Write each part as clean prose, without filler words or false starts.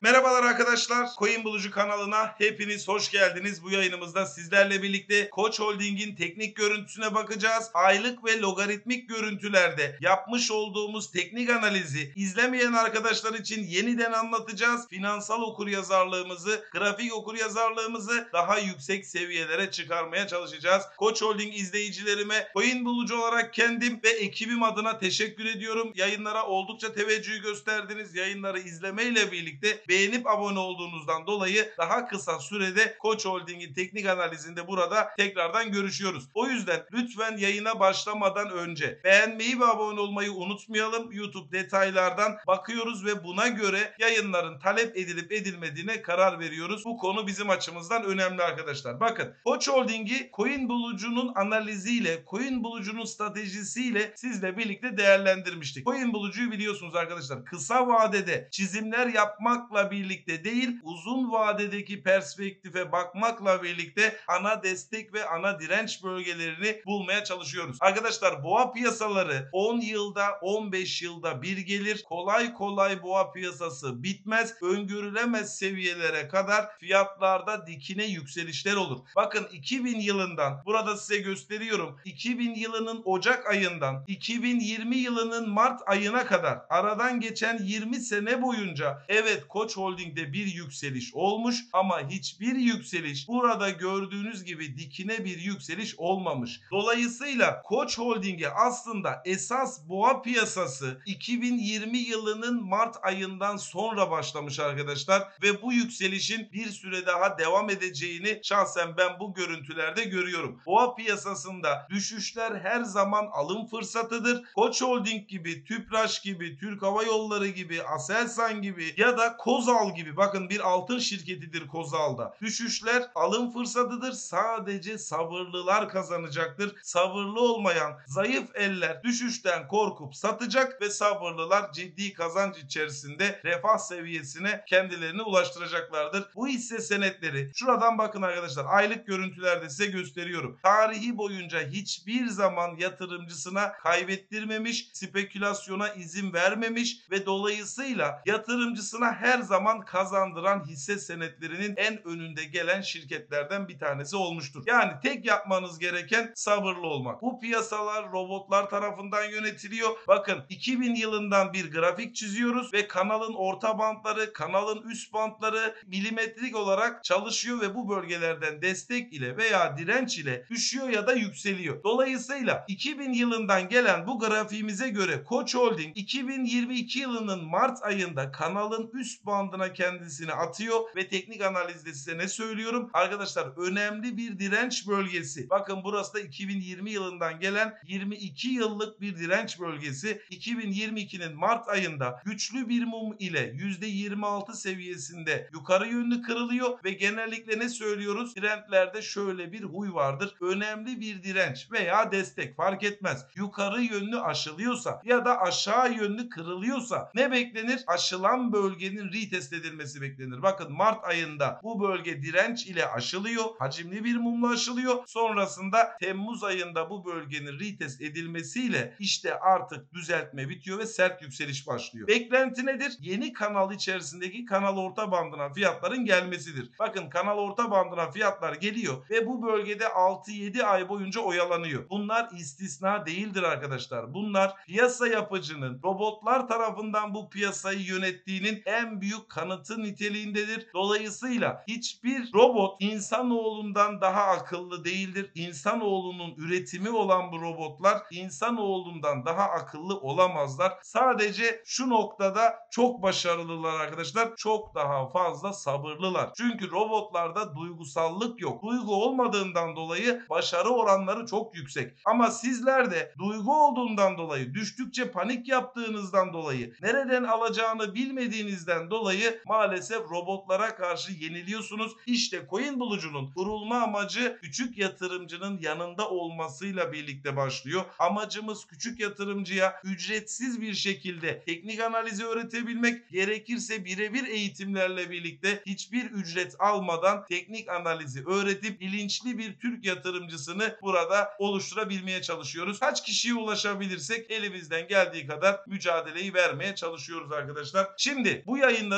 Merhabalar arkadaşlar. Coin Bulucu kanalına hepiniz hoş geldiniz. Bu yayınımızda sizlerle birlikte Koç Holding'in teknik görüntüsüne bakacağız. Aylık ve logaritmik görüntülerde yapmış olduğumuz teknik analizi izlemeyen arkadaşlar için yeniden anlatacağız. Finansal okuryazarlığımızı, grafik okuryazarlığımızı daha yüksek seviyelere çıkarmaya çalışacağız. Koç Holding izleyicilerime Coin Bulucu olarak kendim ve ekibim adına teşekkür ediyorum. Yayınlara oldukça teveccüh gösterdiniz. Yayınları izlemeyle birlikte beğenip abone olduğunuzdan dolayı daha kısa sürede Koç Holding'in teknik analizinde burada tekrardan görüşüyoruz. O yüzden lütfen yayına başlamadan önce beğenmeyi ve abone olmayı unutmayalım. YouTube detaylardan bakıyoruz ve buna göre yayınların talep edilip edilmediğine karar veriyoruz. Bu konu bizim açımızdan önemli arkadaşlar. Bakın, Koç Holding'i Coin Bulucu'nun analiziyle, Coin Bulucu'nun stratejisiyle sizle birlikte değerlendirmiştik. Coin Bulucu'yu biliyorsunuz arkadaşlar. Kısa vadede çizimler yapmakla birlikte değil, uzun vadedeki perspektife bakmakla birlikte ana destek ve ana direnç bölgelerini bulmaya çalışıyoruz. Arkadaşlar, boğa piyasaları 10 yılda 15 yılda bir gelir. Kolay kolay boğa piyasası bitmez. Öngörülemez seviyelere kadar fiyatlarda dikine yükselişler olur. Bakın, 2000 yılından burada size gösteriyorum. 2000 yılının Ocak ayından 2020 yılının Mart ayına kadar aradan geçen 20 sene boyunca evet, Koç Holding'de bir yükseliş olmuş ama hiçbir yükseliş burada gördüğünüz gibi dikine bir yükseliş olmamış. Dolayısıyla Koç Holding'e aslında esas boğa piyasası 2020 yılının Mart ayından sonra başlamış arkadaşlar ve bu yükselişin bir süre daha devam edeceğini şahsen ben bu görüntülerde görüyorum. Boğa piyasasında düşüşler her zaman alım fırsatıdır. Koç Holding gibi, Tüpraş gibi, Türk Hava Yolları gibi, Aselsan gibi ya da Kozal gibi, bakın bir altın şirketidir Kozal'da. Düşüşler alım fırsatıdır. Sadece sabırlılar kazanacaktır. Sabırlı olmayan zayıf eller düşüşten korkup satacak ve sabırlılar ciddi kazanç içerisinde refah seviyesine kendilerini ulaştıracaklardır. Bu hisse senetleri şuradan bakın arkadaşlar, aylık görüntülerde size gösteriyorum. Tarihi boyunca hiçbir zaman yatırımcısına kaybettirmemiş, spekülasyona izin vermemiş ve dolayısıyla yatırımcısına her zaman kazandıran hisse senetlerinin en önünde gelen şirketlerden bir tanesi olmuştur. Yani tek yapmanız gereken sabırlı olmak. Bu piyasalar robotlar tarafından yönetiliyor. Bakın, 2000 yılından bir grafik çiziyoruz ve kanalın orta bantları, kanalın üst bantları milimetrik olarak çalışıyor ve bu bölgelerden destek ile veya direnç ile düşüyor ya da yükseliyor. Dolayısıyla 2000 yılından gelen bu grafiğimize göre Koç Holding 2022 yılının Mart ayında kanalın üst bandına kendisini atıyor ve teknik analizde size ne söylüyorum? Arkadaşlar, önemli bir direnç bölgesi. Bakın, burası da 2020 yılından gelen 22 yıllık bir direnç bölgesi. 2022'nin Mart ayında güçlü bir mum ile %26 seviyesinde yukarı yönlü kırılıyor ve genellikle ne söylüyoruz? Trendlerde şöyle bir huy vardır. Önemli bir direnç veya destek fark etmez. Yukarı yönlü aşılıyorsa ya da aşağı yönlü kırılıyorsa ne beklenir? Aşılan bölgenin retest edilmesi beklenir. Bakın, Mart ayında bu bölge direnç ile aşılıyor. Hacimli bir mumla aşılıyor. Sonrasında Temmuz ayında bu bölgenin retest edilmesiyle işte artık düzeltme bitiyor ve sert yükseliş başlıyor. Beklenti nedir? Yeni kanal içerisindeki kanal orta bandına fiyatların gelmesidir. Bakın, kanal orta bandına fiyatlar geliyor ve bu bölgede 6-7 ay boyunca oyalanıyor. Bunlar istisna değildir arkadaşlar. Bunlar piyasa yapıcının robotlar tarafından bu piyasayı yönettiğinin en büyük kanıtı niteliğindedir. Dolayısıyla hiçbir robot insanoğlundan daha akıllı değildir. İnsanoğlunun üretimi olan bu robotlar insanoğlundan daha akıllı olamazlar. Sadece şu noktada çok başarılılar arkadaşlar. Çok daha fazla sabırlılar. Çünkü robotlarda duygusallık yok. Duygu olmadığından dolayı başarı oranları çok yüksek. Ama sizler de duygu olduğundan dolayı, düştükçe panik yaptığınızdan dolayı, nereden alacağını bilmediğinizden dolayı maalesef robotlara karşı yeniliyorsunuz. İşte Coin Bulucu'nun kurulma amacı küçük yatırımcının yanında olmasıyla birlikte başlıyor. Amacımız küçük yatırımcıya ücretsiz bir şekilde teknik analizi öğretebilmek, gerekirse birebir eğitimlerle birlikte hiçbir ücret almadan teknik analizi öğretip bilinçli bir Türk yatırımcısını burada oluşturabilmeye çalışıyoruz. Kaç kişiye ulaşabilirsek elimizden geldiği kadar mücadeleyi vermeye çalışıyoruz arkadaşlar. Şimdi bu yayınların bu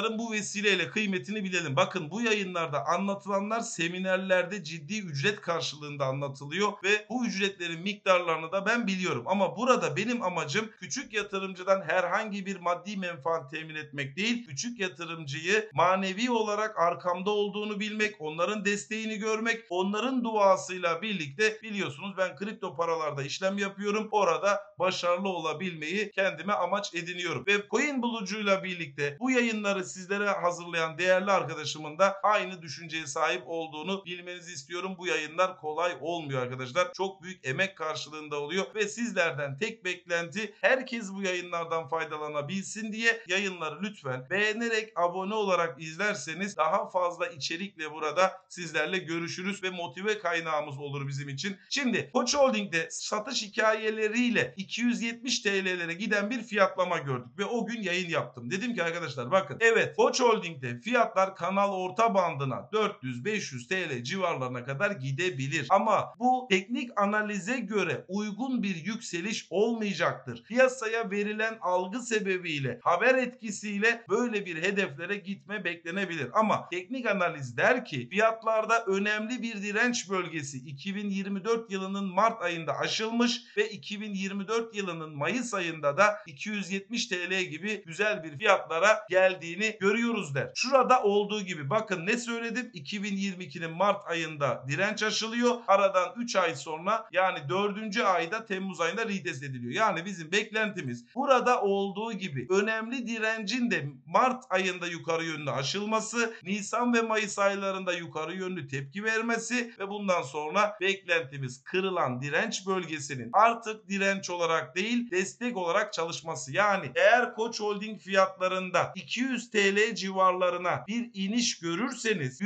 vesileyle kıymetini bilelim. Bakın bu yayınlarda anlatılanlar seminerlerde ciddi ücret karşılığında anlatılıyor ve bu ücretlerin miktarlarını da ben biliyorum. Ama burada benim amacım küçük yatırımcıdan herhangi bir maddi menfaat temin etmek değil. Küçük yatırımcıyı manevi olarak arkamda olduğunu bilmek, onların desteğini görmek, onların duasıyla birlikte biliyorsunuz ben kripto paralarda işlem yapıyorum. Orada başarılı olabilmeyi kendime amaç ediniyorum. Ve coin bulucuyla birlikte bu yayınları sizlere hazırlayan değerli arkadaşımın da aynı düşünceye sahip olduğunu bilmenizi istiyorum. Bu yayınlar kolay olmuyor arkadaşlar. Çok büyük emek karşılığında oluyor ve sizlerden tek beklenti herkes bu yayınlardan faydalanabilsin diye yayınları lütfen beğenerek abone olarak izlerseniz daha fazla içerikle burada sizlerle görüşürüz ve motive kaynağımız olur bizim için. Şimdi Koç Holding'de satış hikayeleriyle 270 TL'lere giden bir fiyatlama gördük ve o gün yayın yaptım. Dedim ki arkadaşlar bakın evet Koç Holding'de fiyatlar kanal orta bandına 400-500 TL civarlarına kadar gidebilir. Ama bu teknik analize göre uygun bir yükseliş olmayacaktır. Piyasaya verilen algı sebebiyle, haber etkisiyle böyle bir hedeflere gitme beklenebilir. Ama teknik analiz der ki fiyatlarda önemli bir direnç bölgesi 2024 yılının Mart ayında aşılmış ve 2024 yılının Mayıs ayında da 270 TL gibi güzel bir fiyatlara geldiğini görüyoruz der. Şurada olduğu gibi bakın ne söyledim? 2022'nin Mart ayında direnç aşılıyor. Aradan 3 ay sonra yani 4. ayda Temmuz ayında retest ediliyor. Yani bizim beklentimiz burada olduğu gibi önemli direncin de Mart ayında yukarı yönlü aşılması, Nisan ve Mayıs aylarında yukarı yönlü tepki vermesi ve bundan sonra beklentimiz kırılan direnç bölgesinin artık direnç olarak değil destek olarak çalışması. Yani eğer Koç Holding fiyatlarında 200 TL civarlarına bir iniş görürseniz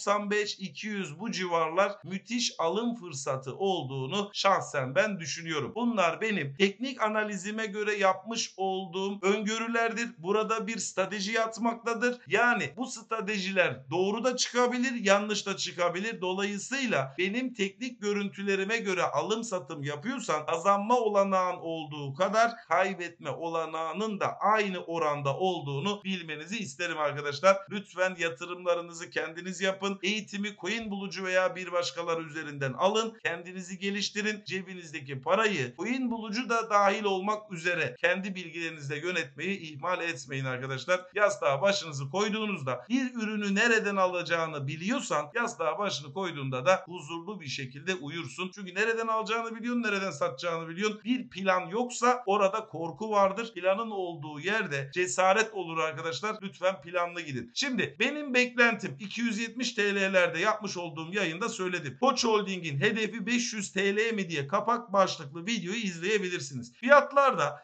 195-200 bu civarlar müthiş alım fırsatı olduğunu şahsen ben düşünüyorum. Bunlar benim teknik analizime göre yapmış olduğum öngörülerdir. Burada bir strateji yatmaktadır. Yani bu stratejiler doğru da çıkabilir, yanlış da çıkabilir. Dolayısıyla benim teknik görüntülerime göre alım satım yapıyorsan kazanma olanağın olduğu kadar kaybetme olanağının da aynı oranda olduğunu bilmenizi isterim arkadaşlar. Lütfen yatırımlarınızı kendiniz yapın. Eğitimi coin bulucu veya bir başkaları üzerinden alın. Kendinizi geliştirin. Cebinizdeki parayı coin bulucu da dahil olmak üzere kendi bilgilerinizle yönetmeyi ihmal etmeyin arkadaşlar. Yastığa başınızı koyduğunuzda bir ürünü nereden alacağını biliyorsan yastığa başını koyduğunda da huzurlu bir şekilde uyursun. Çünkü nereden alacağını biliyorsun, nereden satacağını biliyorsun. Bir plan yoksa orada korku vardır. Planın olduğu yerde cesaret olur arkadaşlar. Lütfen planlı gidin. Şimdi benim beklentim 270 TL'lerde yapmış olduğum yayında söyledim. Koç Holding'in hedefi 500 TL mi diye kapak başlıklı videoyu izleyebilirsiniz. Fiyatlarda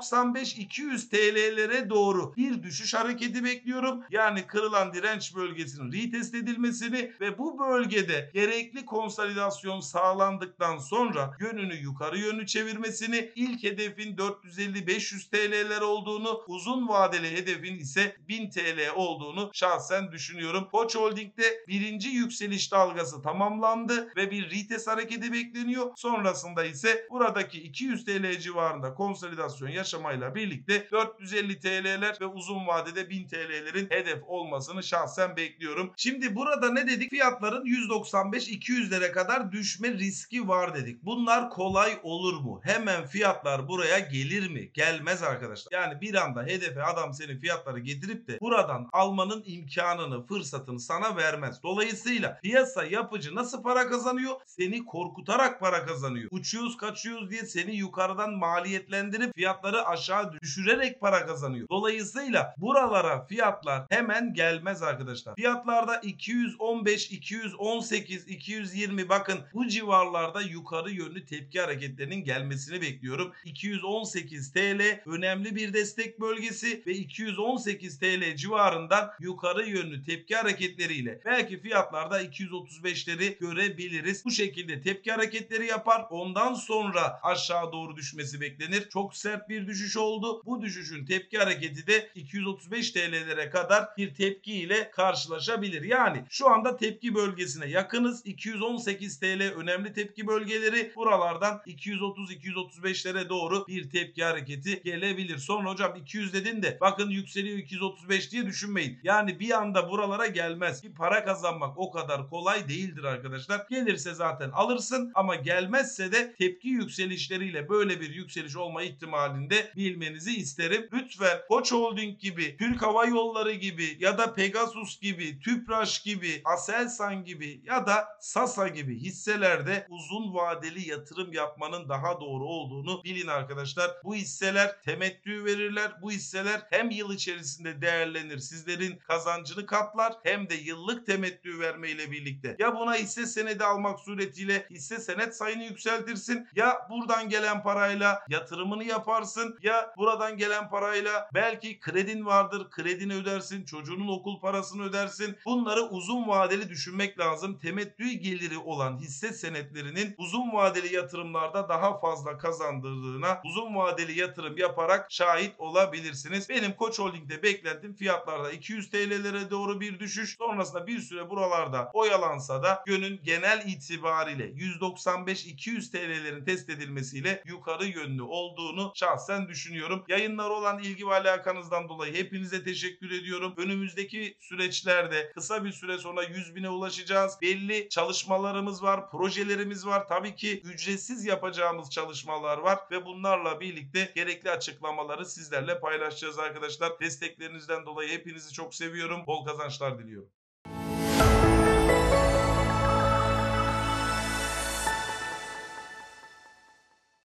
195-200 TL'lere doğru bir düşüş hareketi bekliyorum. Yani kırılan direnç bölgesinin retest edilmesini ve bu bölgede gerekli konsolidasyon sağlandıktan sonra yönünü yukarı yönlü çevirmesini, ilk hedefin 450-500 TL'ler olduğunu, uzun vadeli hedefin ise 1000 TL olduğunu şahsen düşünüyorum. Koç Holding'de birinci yükseliş dalgası tamamlandı ve bir retest hareketi bekleniyor. Sonrasında ise buradaki 200 TL civarında konsolidasyon yaşamayla birlikte 450 TL'ler ve uzun vadede 1000 TL'lerin hedef olmasını şahsen bekliyorum. Şimdi burada ne dedik? Fiyatların 195-200'lere kadar düşme riski var dedik. Bunlar kolay olur mu? Hemen fiyatlar buraya gelir mi? Gelmez arkadaşlar. Yani bir anda hedefe adam senin fiyatları getirip de buradan almanın imkanını, fırsatını sana vermez. Dolayısıyla piyasa yapıcı nasıl para kazanıyor? Seni korkutarak para kazanıyor. Uçuyoruz kaçıyoruz diye seni yukarıdan maliyetlendirip fiyatları aşağı düşürerek para kazanıyor. Dolayısıyla buralara fiyatlar hemen gelmez arkadaşlar. Fiyatlarda 215, 218, 220 bakın bu civarlarda yukarı yönlü tepki hareketlerinin gelmesini bekliyorum. 218 TL önemli bir destek bölgesi ve 218 TL civarından yukarı yönlü tepki hareketleriyle belki fiyatlarda 235'leri görebiliriz. Bu şekilde tepki hareketleri yapar. Ondan sonra aşağı doğru düşmesi beklenir. Çok sert bir düşüş oldu. Bu düşüşün tepki hareketi de 235 TL'lere kadar bir tepki ile karşılaşabilir. Yani şu anda tepki bölgesine yakınız. 218 TL önemli tepki bölgeleri. Buralardan 230-235'lere doğru bir tepki hareketi gelebilir. Sonra hocam 200 dedin de bakın yükseliyor 235 diye düşünmeyin. Yani bir anda buralara gelmez. Bir para kazanmak o kadar kolay değildir arkadaşlar. Gelirse zaten alırsın ama gelmezse de tepki yükselişleriyle böyle bir yükseliş olma ihtimalinde bilmenizi isterim. Lütfen Koç Holding gibi, Türk Hava Yolları gibi ya da Pegasus gibi, Tüpraş gibi, Aselsan gibi ya da Sasa gibi hisselerde uzun vadeli yatırım yapmanın daha doğru olduğunu bilin arkadaşlar. Bu hisseler temettü verirler. Bu hisseler hem yıl içerisinde değerlenir, sizlerin kazancını katlar hem de yıllık temettü vermeyle birlikte ya buna hisse senedi almak suretiyle hisse senet sayını yükseltirsin ya buradan gelen parayla yatırımını yaparsın ya buradan gelen parayla belki kredin vardır, kredini ödersin, çocuğunun okul parasını ödersin. Bunları uzun vadeli düşünmek lazım. Temettü geliri olan hisse senetlerinin uzun vadeli yatırımlarda daha fazla kazandırdığına uzun vadeli yatırım yaparak şahit olabilirsiniz. Benim Koç Holding'de beklentim fiyatlarda 200 TL'lere doğru bir düşüş. Sonrasında bir süre buralarda oyalansa da yönün genel itibariyle 195-200 TL'lerin test edilmesiyle yukarı yönlü olduğunu şahsen düşünüyorum. Yayınlara olan ilgi ve alakanızdan dolayı hepinize teşekkür ediyorum. Önümüzdeki süreçlerde kısa bir süre sonra 100.000'e ulaşacağız. Belli çalışmalarımız var, projelerimiz var. Tabii ki ücretsiz yapacağımız çalışmalar var ve bunlarla birlikte gerekli açıklamaları sizlerle paylaşacağız arkadaşlar. Desteklerinizden dolayı hepinizi çok seviyorum. Bol kazançlar diliyorum.